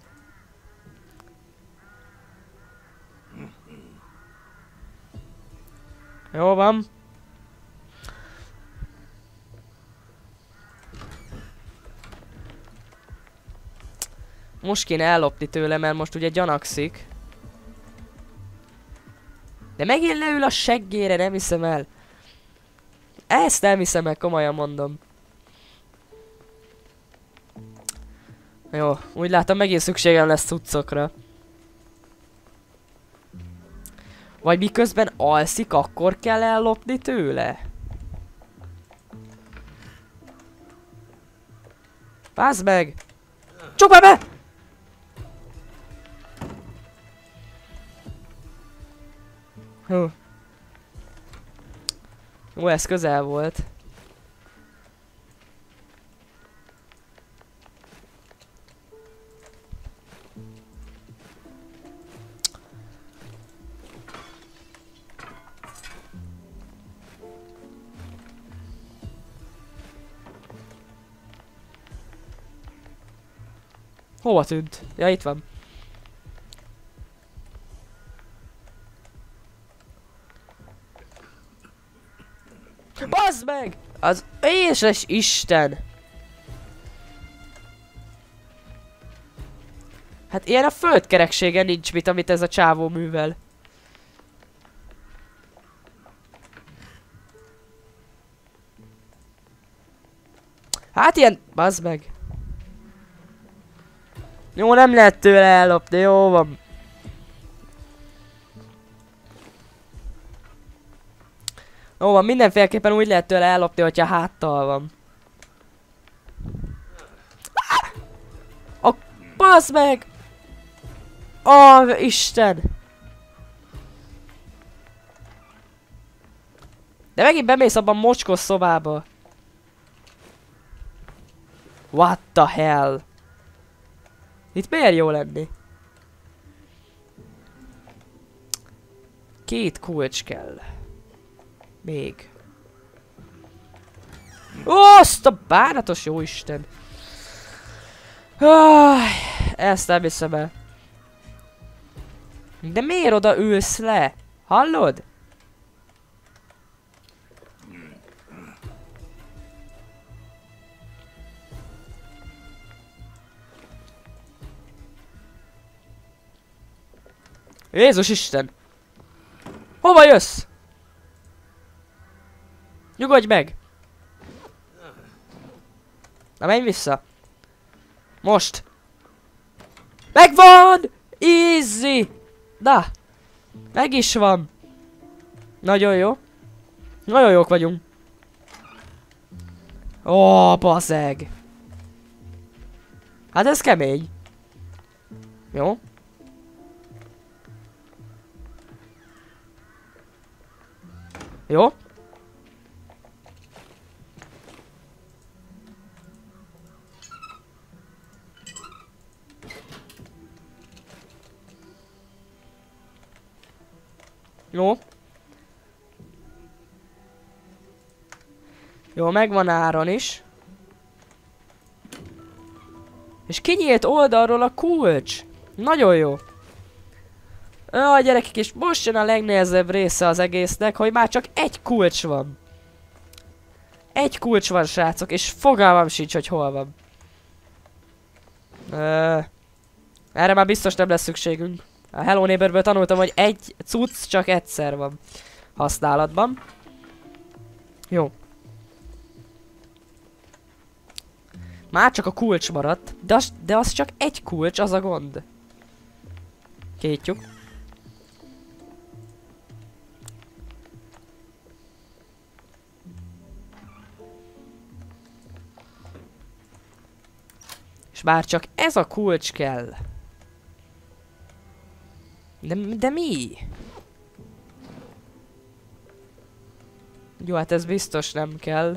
Jó van. Most kéne ellopni tőle, mert most ugye gyanakszik. De megint leül a seggére, nem hiszem el. Ezt nem hiszem el, komolyan mondom. Jó, úgy látom megint szükségem lesz cuccokra. Vagy miközben alszik, akkor kell ellopni tőle? Bázd meg! Csukd be! Hú. Ó, ez közel volt. Hova tűnt? Ja, itt van. Bazd meg! Az éses Isten! Hát ilyen a földkereksége nincs mit, amit ez a csávó művel. Hát ilyen... Bazd meg! Jó, nem lehet tőle ellopni, jó van. Jó van, mindenféleképpen úgy lehet tőle ellopni, hogyha háttal van. A bazd meg! Ó, Isten! De megint bemész abban mocskos szobába. What the hell? Itt miért jó lenni? Két kulcs kell. Még. Ó, azt a bánatos jóisten! Ah, ezt nem hiszem el. De miért oda ülsz le? Hallod? Jézus Isten! Hova jössz? Nyugodj meg! Na menj vissza! Most! Megvan! Easy! Na! Meg is van! Nagyon jó! Nagyon jók vagyunk! Ó, baszeg! Hát ez kemény! Jó? Jó? Jó. Jó, megvan áron is. És kinyílt oldalról a kulcs. Nagyon jó. Ó, gyerekek, és most jön a legnehezebb része az egésznek, hogy már csak egy kulcs van. Egy kulcs van, srácok, és fogalmam sincs, hogy hol van. Ö, erre már biztos nem lesz szükségünk. A Hello Neighborből tanultam, hogy egy cucc csak egyszer van használatban. Jó. Már csak a kulcs maradt, de az, de az csak egy kulcs, az a gond. Kétjük. És már csak ez a kulcs kell. De, de mi? Jó, hát ez biztos nem kell.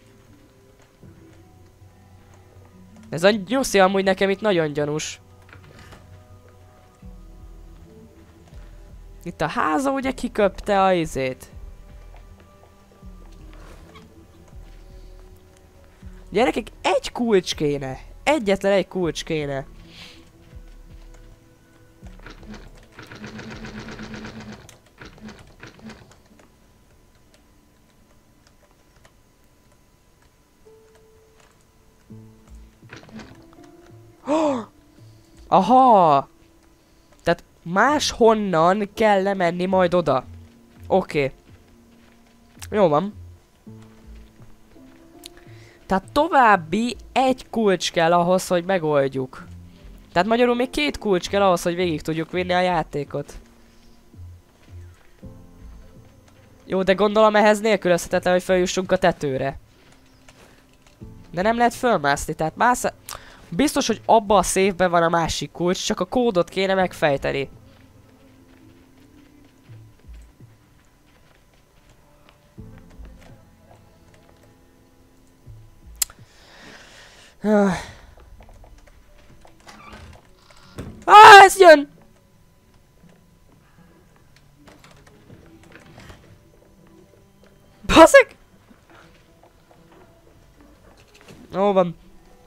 Ez a nyuszi amúgy nekem itt nagyon gyanús. Itt a háza ugye kiköpte a izét. Gyerekek, egy kulcs kéne. Egyetlen egy kulcs kéne. Aha! Tehát máshonnan kell lemenni majd oda. Oké. Okay. Jó van. Tehát további egy kulcs kell ahhoz, hogy megoldjuk. Tehát magyarul még két kulcs kell ahhoz, hogy végig tudjuk vinni a játékot. Jó, de gondolom ehhez nélkülözhetetlen, hogy feljussunk a tetőre. De nem lehet fölmászni, tehát mász... Biztos, hogy abba a széfben van a másik kulcs, csak a kódot kéne megfejteni. Ah, ez jön! Baszek! Ó, van.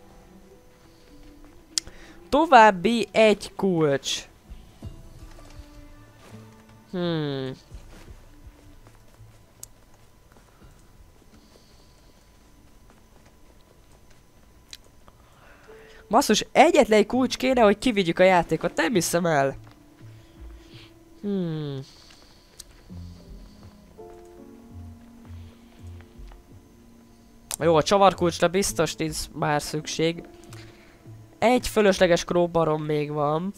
További egy kulcs. Hmm. Basszus, egyetlen egy kulcs kéne, hogy kivigyük a játékot, nem hiszem el. Hmm. Jó, a csavarkulcsra biztos nincs már szükség. Egy fölösleges crowbarom még van.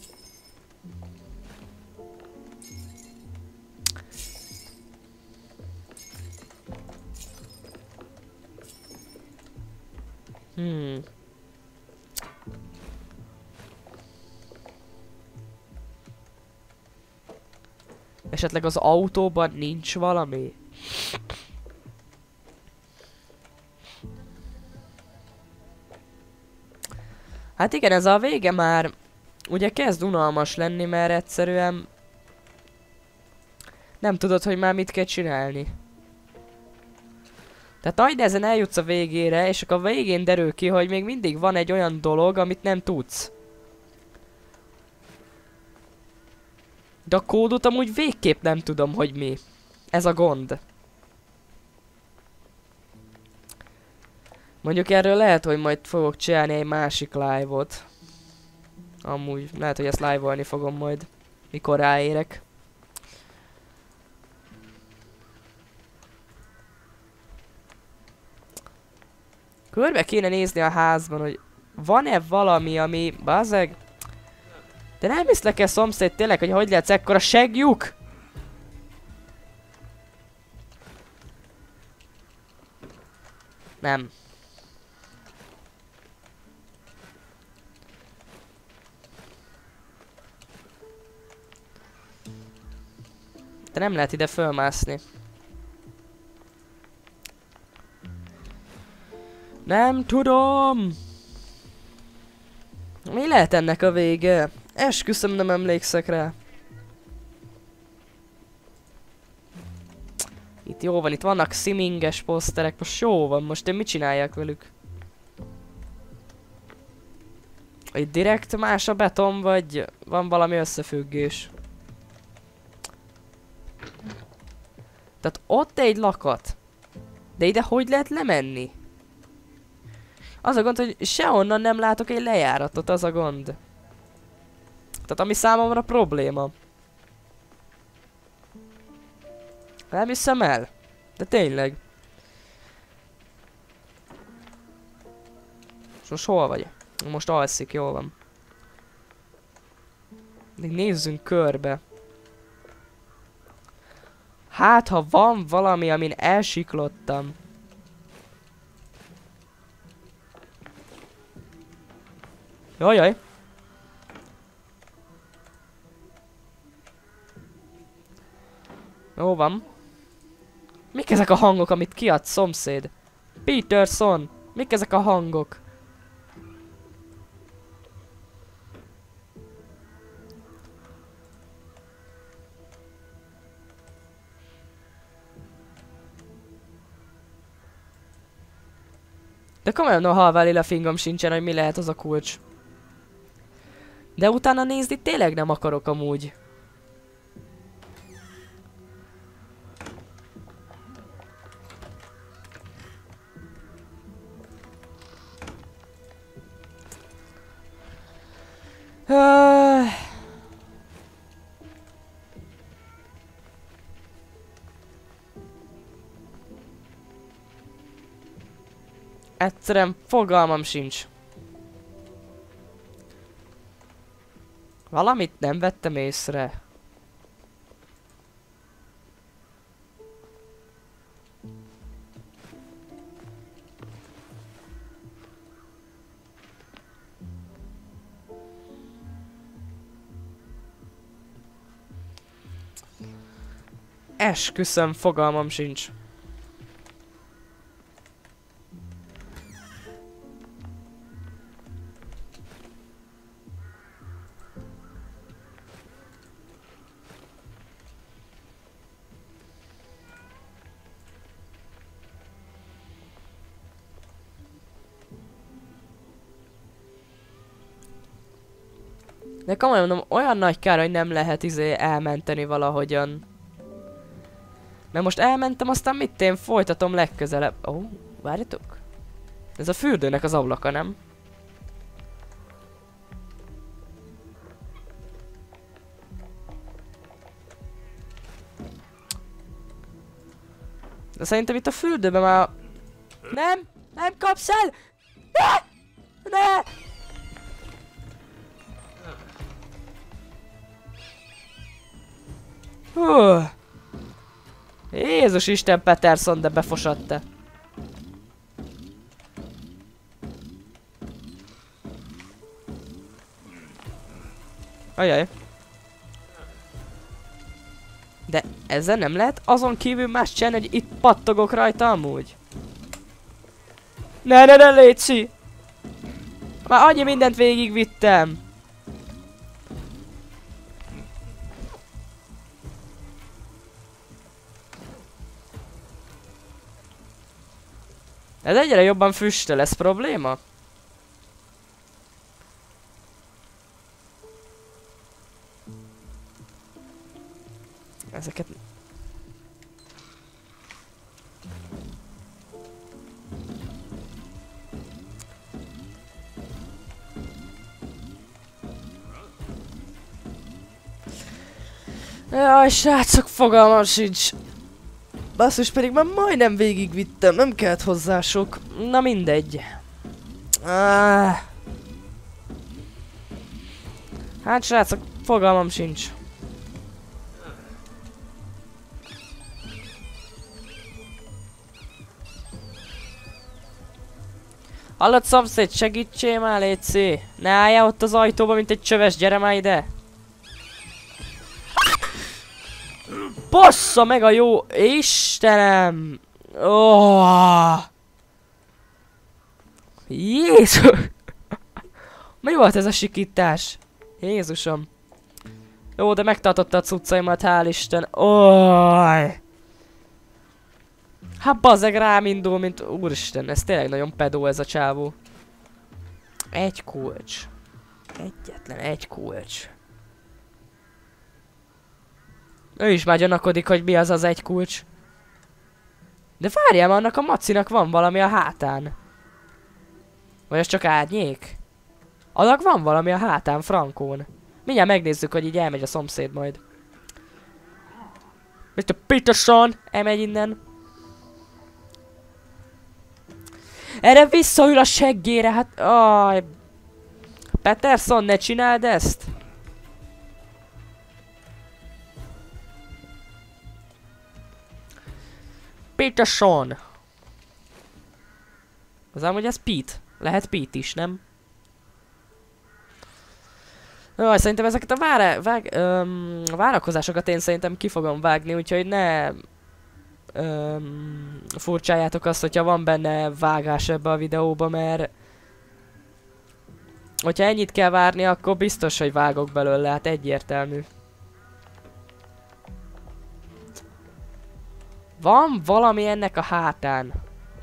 Hmm. Esetleg az autóban nincs valami? Hát igen, ez a vége már ugye kezd unalmas lenni, mert egyszerűen nem tudod, hogy már mit kell csinálni. Tehát nagy nehezen eljutsz a végére, és akkor a végén derül ki, hogy még mindig van egy olyan dolog, amit nem tudsz. De a kódot amúgy végképp nem tudom, hogy mi. Ez a gond. Mondjuk erről lehet, hogy majd fogok csinálni egy másik live-ot. Amúgy lehet, hogy ezt live-olni fogom majd, mikor ráérek. Körbe kéne nézni a házban, hogy van-e valami, ami... Bazeg? De nem hiszlek el, szomszéd, tényleg, hogy hogy lehetsz ekkora segjuk? Nem. De nem lehet ide fölmászni. Nem tudom. Mi lehet ennek a vége? Esküszöm, nem emlékszek rá. Itt jó van, itt vannak siminges poszterek, most jó van, most én mit csináljak velük? Itt direkt más a beton, vagy van valami összefüggés? Tehát ott egy lakat. De ide hogy lehet lemenni? Az a gond, hogy sehonnan nem látok egy lejáratot, az a gond. Tehát ami számomra probléma. Nem hiszem el. De tényleg. És most hol vagy? Most alszik, jól van. De nézzünk körbe. Hát, ha van valami, amin elsiklottam. Jajjaj. Jó van. Mik ezek a hangok, amit kiad szomszéd? Peterson! Mik ezek a hangok? De komolyan, no halvá lila fingom sincsen, hogy mi lehet az a kulcs. De utána nézni tényleg nem akarok amúgy. Uh... Egyszerűen fogalmam sincs. Valamit nem vettem észre. Esküszöm, fogalmam sincs. De komolyan mondom, olyan nagy kár, hogy nem lehet izé elmenteni valahogyan. Mert most elmentem, aztán mit én folytatom legközelebb. Ó, oh, várjatok. Ez a fürdőnek az ablaka, nem? De szerintem itt a fürdőben már... Nem! Nem kapsz el! Ne! Ne! Hú. Jézus Isten, Peterson, de befosott te. Ajaj. De ezzel nem lehet azon kívül más csinálni, hogy itt pattogok rajta amúgy. Ne, ne, ne, létszi! Már annyi mindent végigvittem. Ez egyre jobban füstöl, ez probléma? Ezeket... Jaj, srácok, fogalmam sincs. Basszus, pedig már majdnem végigvittem, nem kellett hozzá sok. Na mindegy. Ah. Hát srácok, fogalmam sincs. Hallod, szomszéd, segítsél már, létszi! Ne álljál ott az ajtóba, mint egy csöves, gyere már ide! Bassza meg a jó Istenem! Oh. Jézus! Mi volt ez a sikítás? Jézusom! Jó, de megtartotta a cuccaimat, hál' Isten! Oj! Hát bazzeg rám indul, mint... Úristen, ez tényleg nagyon pedó ez a csávó. Egy kulcs. Egyetlen egy kulcs. Ő is már gyanakodik, hogy mi az az egy kulcs. De várjál, annak a macinak van valami a hátán. Vagy ez csak árnyék? Annak van valami a hátán, frankón. Mindjárt megnézzük, hogy így elmegy a szomszéd majd. miszter Peterson elmegy innen. Erre visszaül a seggére, hát... Aj. Peterson, ne csináld ezt! Peterson! Az ám, hogy ez Pete. Lehet Pete is, nem? Jaj, szerintem ezeket a vára, vág, öm, várakozásokat én szerintem ki fogom vágni, úgyhogy ne öm, furcsáljátok azt, hogyha van benne vágás ebbe a videóba, mert hogyha ennyit kell várni, akkor biztos, hogy vágok belőle, hát egyértelmű. Van valami ennek a hátán.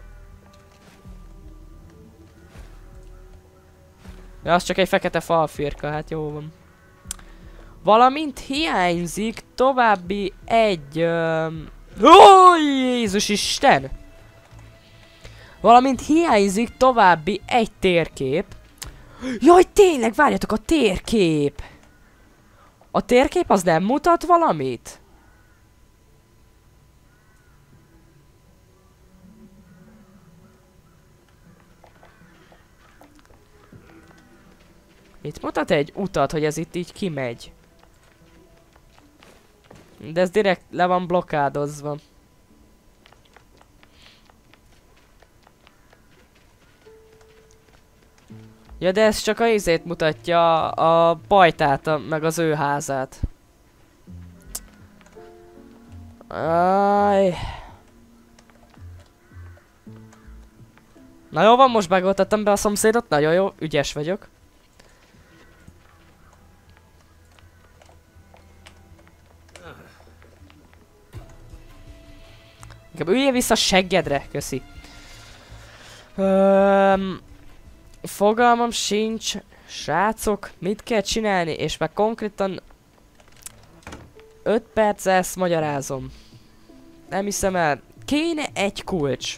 Ja, az csak egy fekete falfirka, hát jó van. Valamint hiányzik további egy... Öm... Ó, Jézus Isten! Valamint hiányzik további egy térkép. Jaj, tényleg, várjatok, a térkép! A térkép az nem mutat valamit? Itt mutat egy utat, hogy ez itt így kimegy. De ez direkt le van blokkádozva. Ja, de ez csak a izét mutatja, a pajtát, a, meg az ő házát. Aj. Na jó van, most begoltattam be a szomszédot, nagyon jó, ügyes vagyok. Inkább üljél vissza a seggedre, köszi. Öm, fogalmam sincs, srácok, mit kell csinálni, és meg konkrétan öt perccel ezt magyarázom. Nem hiszem el. Kéne egy kulcs.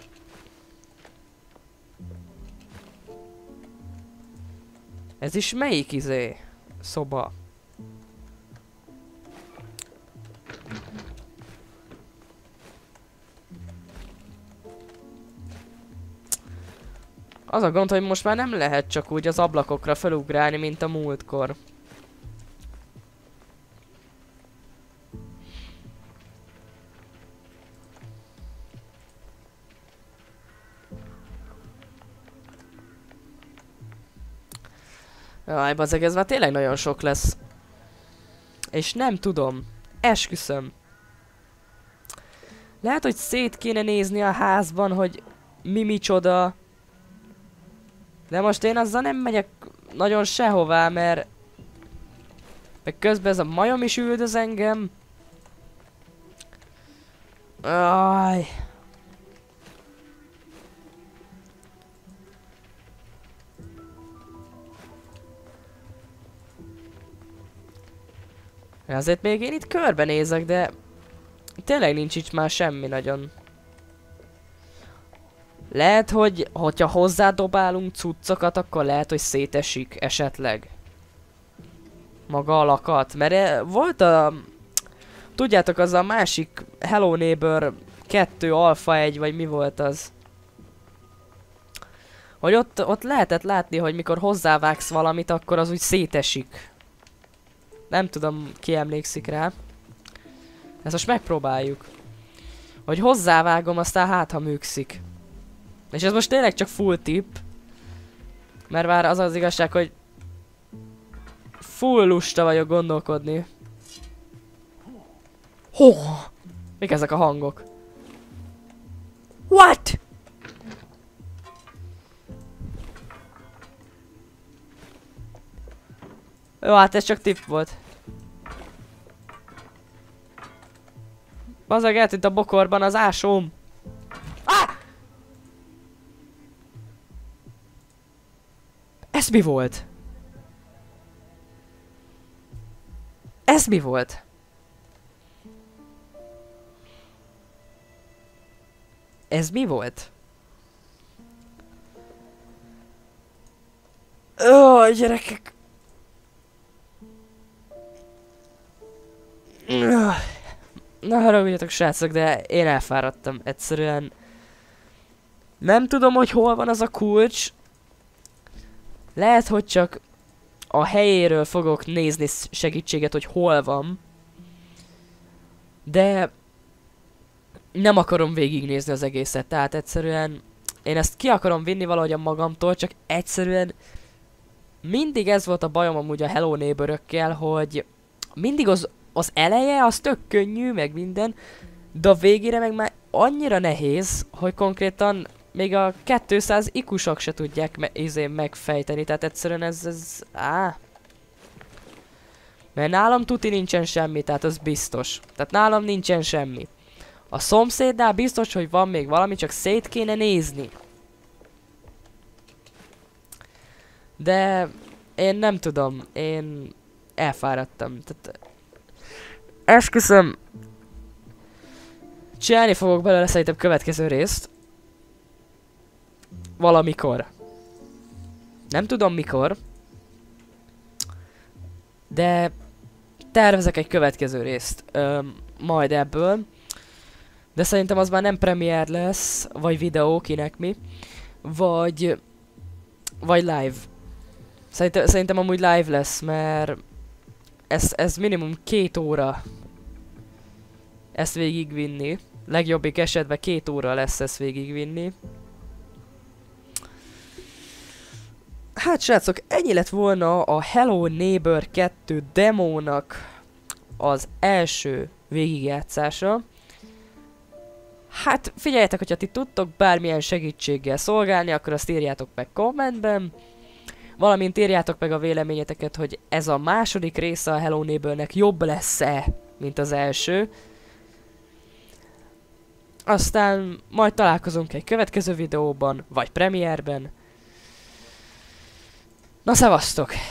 Ez is melyik izé? Szoba. Az a gond, hogy most már nem lehet csak úgy az ablakokra felugrálni, mint a múltkor. Jaj, bazeg, ez már tényleg nagyon sok lesz. És nem tudom. Esküszöm. Lehet, hogy szét kéne nézni a házban, hogy mi micsoda. De most én azzal nem megyek nagyon sehová, mert... Meg közben ez a majom is üldöz engem. Aj. Azért még én itt körbenézek, de... Tényleg nincs itt már semmi nagyon. Lehet, hogy hogyha hozzádobálunk cuccokat, akkor lehet, hogy szétesik esetleg. Maga a lakat. Mert e, volt a... Tudjátok, az a másik Hello Neighbor kettő Alpha egy, vagy mi volt az? Hogy ott, ott lehetett látni, hogy mikor hozzávágsz valamit, akkor az úgy szétesik. Nem tudom, ki emlékszik rá. Ezt most megpróbáljuk. Hogy hozzávágom, aztán hát, ha műkszik. És ez most tényleg csak full tip. Mert már az az igazság, hogy full lusta vagyok gondolkodni. Hó! Mik ezek a hangok? What? Jó, hát ez csak tipp volt. Bazzag, eltűnt a bokorban az ásóm. Ah! Ez mi volt? Ez mi volt? Ez mi volt? Ó, gyerekek! Na haragudjatok srácok, de én elfáradtam egyszerűen. Nem tudom, hogy hol van az a kulcs. Lehet, hogy csak a helyéről fogok nézni segítséget, hogy hol van. De nem akarom végignézni az egészet, tehát egyszerűen én ezt ki akarom vinni valahogyan magamtól, csak egyszerűen mindig ez volt a bajom amúgy a Hello Neighbor-ökkel, hogy mindig az, az eleje az tök könnyű, meg minden, de a végére meg már annyira nehéz, hogy konkrétan még a kétszáz ikusok se tudják me izé megfejteni, tehát egyszerűen ez, ez, áh. Mert nálam tuti nincsen semmi, tehát az biztos. Tehát nálam nincsen semmi. A szomszédnál biztos, hogy van még valami, csak szét kéne nézni. De én nem tudom, én elfáradtam. Tehát esküszöm, csinálni fogok belőle szerintem következő részt. Valamikor. Nem tudom mikor. De tervezek egy következő részt. Öm, majd ebből. De szerintem az már nem premier lesz, vagy videó, kinek mi. Vagy... Vagy live. Szerintem, szerintem amúgy live lesz, mert... Ez, ez minimum két óra. Ezt végigvinni. Legjobbik esetben két óra lesz ezt végigvinni. Hát srácok, ennyi lett volna a Hello Neighbor kettő demónak az első végigjátszása. Hát figyeljetek, hogyha ti tudtok bármilyen segítséggel szolgálni, akkor azt írjátok meg kommentben. Valamint írjátok meg a véleményeteket, hogy ez a második része a Hello Neighbornek jobb lesz-e, mint az első. Aztán majd találkozunk egy következő videóban, vagy premierben. Na szevasztok!